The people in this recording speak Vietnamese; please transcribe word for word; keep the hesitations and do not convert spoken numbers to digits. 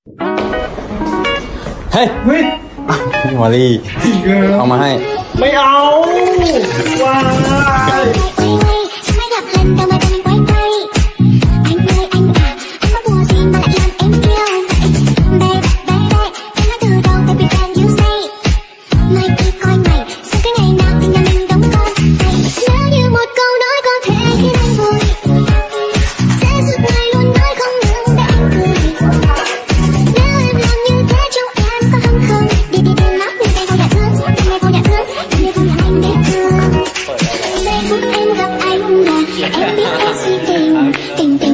เฮ้ยเฮ้ยมอลลี่เอามาให้ไม่เอาว้าย Em biết anh si tình tình tình